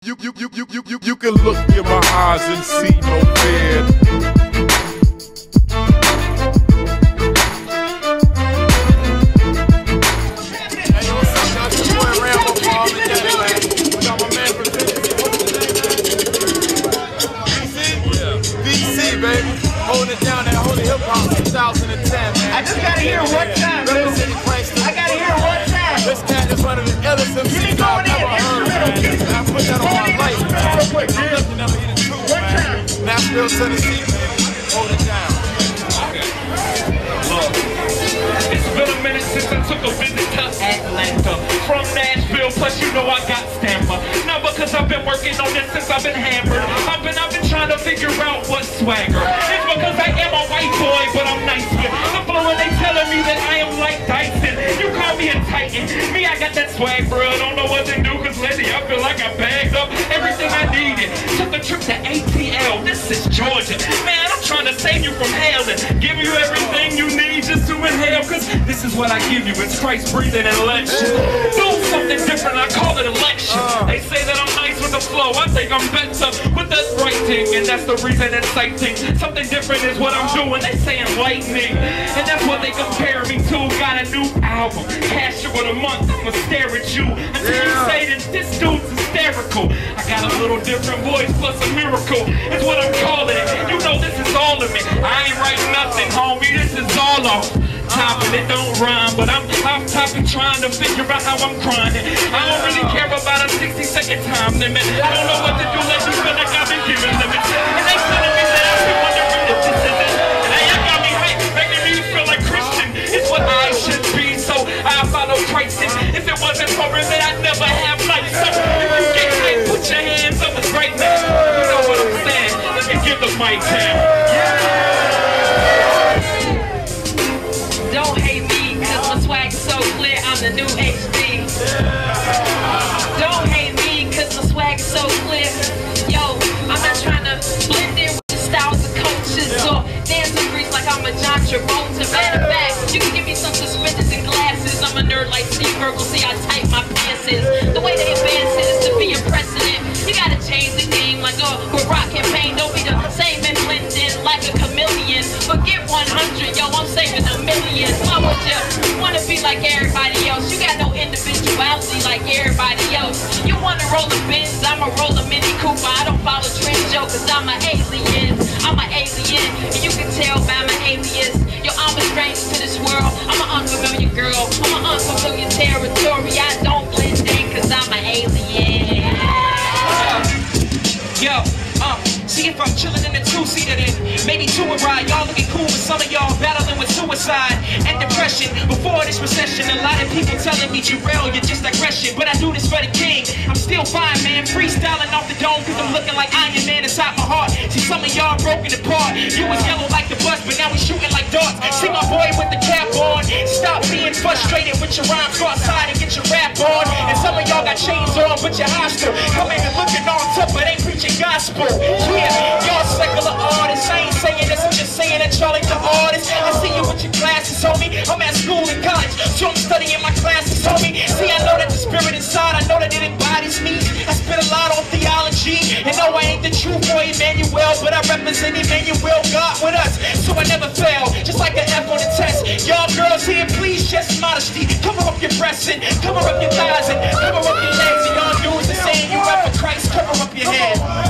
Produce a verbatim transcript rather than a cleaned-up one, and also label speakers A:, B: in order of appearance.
A: You, you, you, you, you, you, you can look in my eyes and see no fear.
B: Baby, holding it down that holy hip hop two thousand ten, man.
C: I just gotta hear one time,
B: River City Prankster.
C: I gotta hear one time.
B: This cat is one of the illest M Cs I've ever heard, man. And I put that on my life, man. I'm lucky never hit a two, man. Nashville, Tennessee, baby. Hold it down.
D: Okay. Look, it's been a minute since I took a visit to Atlanta. From Nashville, plus you know I got stamina. Now because I've been working on this since I've been hammered. I've been, I've been trying to figure out what's swagger. It's because I am a white boy, but I'm nice with the flow, and they telling me that I am like Dyson. You call me a titan. Me, I got that swag, bro. I don't know what to do, cause lately I feel like I bagged up everything I needed. Took a trip to A T L. This is Georgia. Man, I'm trying to save you from hell and give you everything you need just to inhale, cause this is what I give you. It's Christ breathing election. Do something different, I call it election. They say that I'm nice with the flow. I think I'm better with the writing, and that's the reason inciting. Something different is what I'm doing. They say enlightening, and that's what they compare me to. Got a new album, cash it with a month. I'ma stare at you until you say that this dude's hysterical. I got a little different voice plus a miracle. It's what I'm calling it. You know this is all of me. I ain't writing nothing, homie. This is all off top, and it don't rhyme, but I'm off topic trying to figure out how I'm crying. I don't really care about a sixty second time limit. I don't know what to do, let you feel like I've been given limits. And they telling me that I've been wondering if this is it. Hey, y'all got me hype, making me feel like Christian. It's what I should be, so I follow Christ. If it wasn't for him, then I'd never have life. So if you get hype, put your hands up right now. You know what I'm saying? Let me give the mic down.
E: Don't hate me, cause my swag is so clear, I'm the new H D. Don't hate me, cause my swag is so clear. Yo, I'm not trying to blend in with the styles of coaches or dance in Greece like I'm a John Travolta. Matter of fact, you can give me some suspenders and glasses. I'm a nerd like Steve Urkel, see I type my pieces. The way they advance it is to be a precedent. You gotta change the game like oh, with rock campaign. Don't be the same and blend in like a chameleon. Forget one hundred, yo, I'm saving a million. Why would you wanna be like everybody else? You got no individuality like everybody else. You wanna roll a Benz, I'ma roll a Mini Cooper. I don't follow trends, yo, cause I'm an alien. I'm an alien, and you can tell by my alias. Yo, I'm a stranger to this world. I'm an unfamiliar girl. I'm an unfamiliar territory. I don't blend in cause I'm an alien.
F: Yo, uh, see if I'm chillin' in the two-seater then maybe two a ride. Y'all looking cool, but some of y'all battling with suicide and depression. Before this recession, a lot of people telling me, Jarrell, you're just aggression. But I do this for the king. I'm still fine, man. Freestyling off the dome cause I'm looking like Iron Man inside my heart. See, some of y'all broken apart. You was yellow like the bus, but now we shooting like darts. See my boy with the cap on. Stop being frustrated with your rhymes. Go outside and get your rap on. And some of y'all got chains on, but you're hostile. Come in and looking on tough, but ain't preaching gospel. Yeah, y'all secular artists. I ain't saying this, I'm just saying that y'all ain't the artists. I see you with your glasses, homie. I'm at school and college, so I'm studying my classes, homie. See, I know that the spirit inside, I know that it embodies me. I spit a lot on theology, and no, I ain't the true boy Emmanuel, but I represent Emmanuel, God with us, so I never fail, just like an F on the test. Y'all girls here, please, just modesty. Cover up your breasts and cover up your thighs and cover up your legs. And y'all dudes are saying you rap for Christ, cover up your head.